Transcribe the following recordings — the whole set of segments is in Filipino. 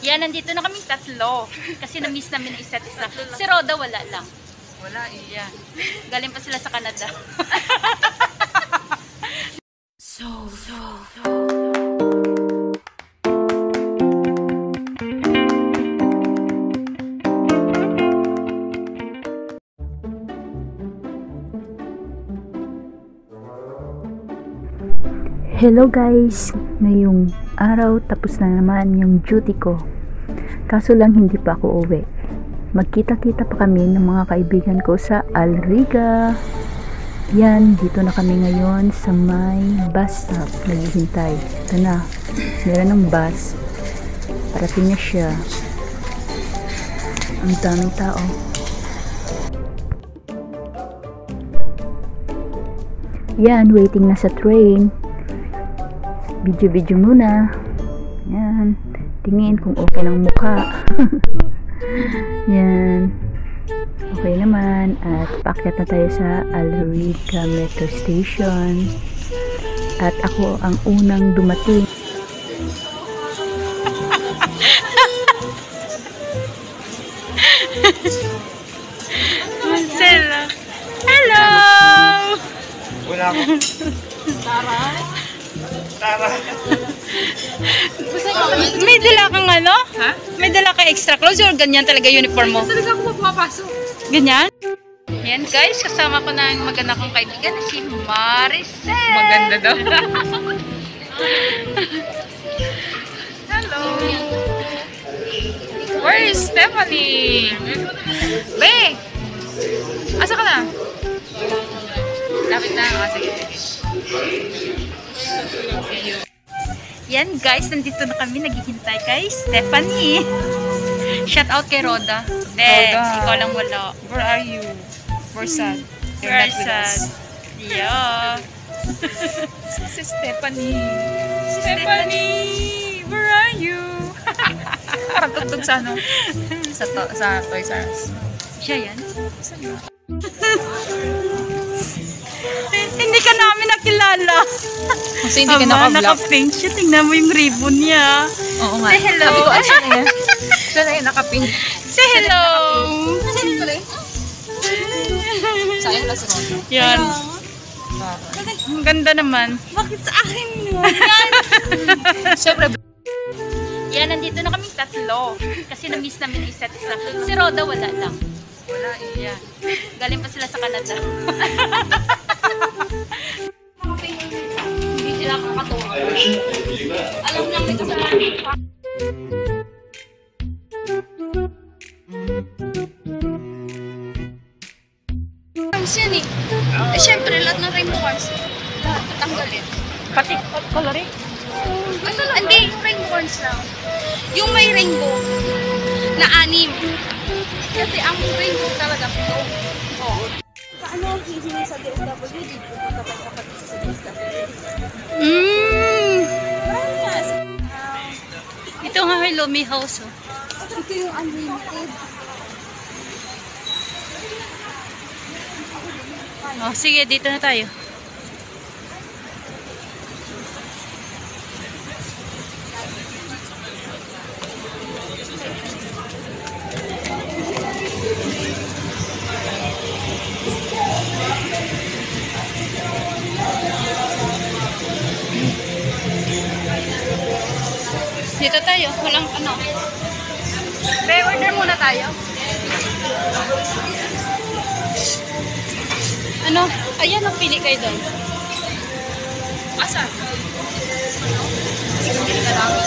Yan, nandito na kaming tatlo. Kasi na-miss namin ang isa't isa. Si Roda wala lang. Wala eh. Yan. Galing pa sila sa Canada. Hello guys! Ngayong araw tapos na naman yung duty ko. Kaso lang hindi pa ako uwi. Magkita-kita pa kami ng mga kaibigan ko sa Alriga. Yan, dito na kami ngayon sa may bus stop. Naghihintay. Ito na. Meron ng bus. Parating na siya. Ang daming tao. Yan, waiting na sa train. Video muna. Yan. Tingin kung okay ng mukha. Yan. Okay naman. At paakyat na tayo sa Alriga Metro Station. At ako ang unang dumating. Marcela! Hello! Wala ako. Tara. May dala kang ano? Ha? May dala kang extra clothes or ganyan talaga uniform mo? Talaga ako mapapasok. Ganyan? Yan guys, kasama ko na ang maganda kong kaibigan na si Maricel. Maganda daw. Hello. Where is Stephanie? Be! Asa ka na? Lapit na. Sige. Yan guys, nandito na kami naghihintay kay Stephanie. Shout out kay Roda. Roda. Ikaw lang wala. Where are you? We're sad. You're Very not with sad. us. Yeah. Si Stephanie. Stephanie! Where are you? Parang tugtog sa ano? Sa Toys R Us. Siya yan. Hindi ka namin nakilala. Kasi hindi ka naka-vlog. Naka-pink siya. Tingnan mo yung ribbon niya. Oo nga. Say hello. Sabi ko, siya na yan. Siya na yan, naka-pink. Say hello. Sayang lang si Rono. Yan. Ang ganda naman. Bakit sa akin yun? Siyempre. Yan, nandito na kaming tatlo. Kasi na-miss namin ang isa't isa. Si Roda wala lang. Wala eh. Yan. Galing pa sila sa Canada. Hindi sila kakatuwa. Alam lang may kasalanan. Yan eh. Eh, syempre, lahat ng rainbow cards, lahat tatanggalin. Pati coloring. Hindi, yung rainbow cards lang. Yung may rainbow na 6. Kasi ang rainbow talaga ito. Oo. Paano ang hihingi sa DSWD? Pupunta pa kapatid sa DSWD. Ito nga may Lumi House. Oh. Ito yung unlimited. Oh, sige, dito na tayo. Dito tayo, walang ano. Pre-order muna tayo. Ano? Ayan, pili kayo doon. Asa? 16 na lang.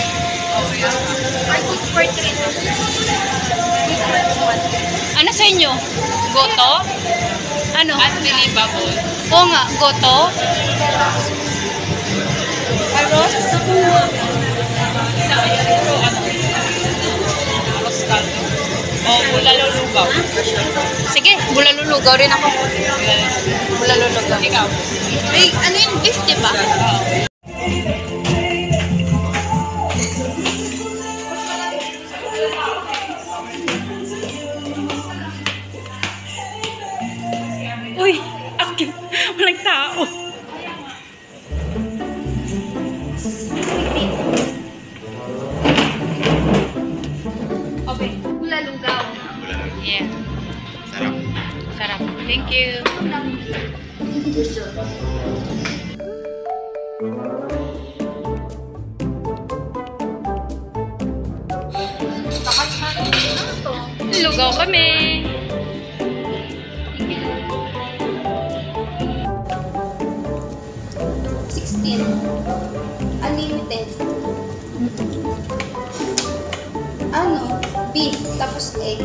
I put for 3. Ano sa inyo? Goto? Ano? Unbelievable. Oo nga, goto. Aros? Oh, bulalulugaw. Sige, bulalulugaw rin ako. Bulalulugaw. Ikaw? Ay, ano yung beef, diba? Uy, active. Walang tao. Yeah. Sarap. Sarap. Thank you. Lugaw kami. Unlimited. Ano? Beef, tapos egg.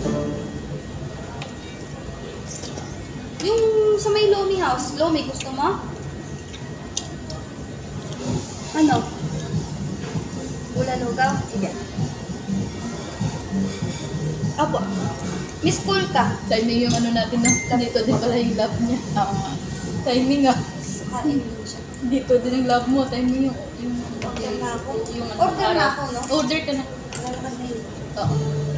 Yung sa may Lomi House, Lomi, gusto mo? Ano? Gula lugaw? Sige. Apo. Miss Cool ka. Timing yung ano natin na dito din pala yung love niya. Oo nga. Timing ah. Kain mo siya. Dito din yung love mo. Timing yung Order na ako. yung Order na ako, no? Order ka na. Lalakad na yun. Oo.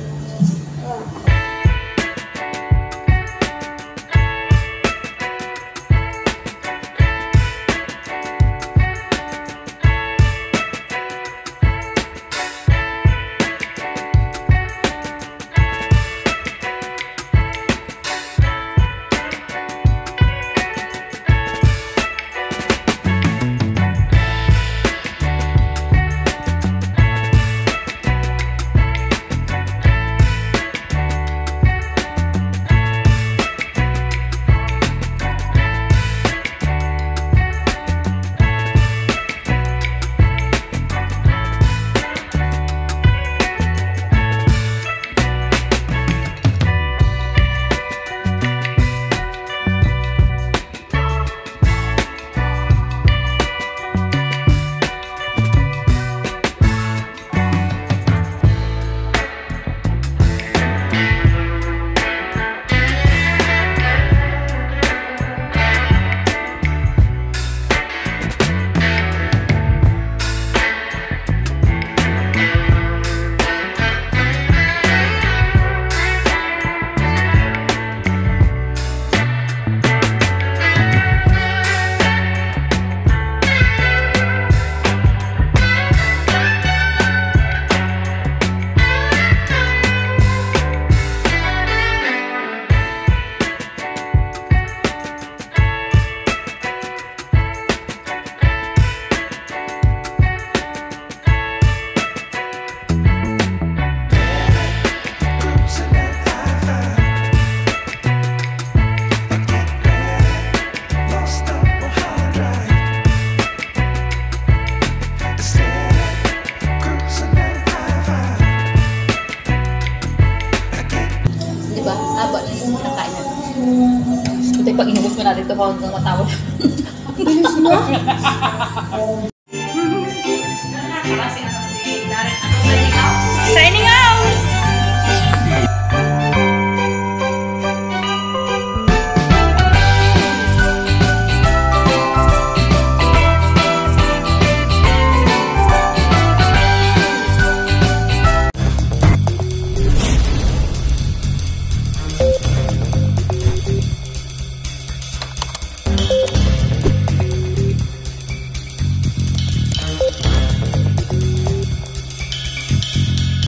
Diba? Haba na yung kinakain natin. Buti pag inubos mo natin ito, kung matawag.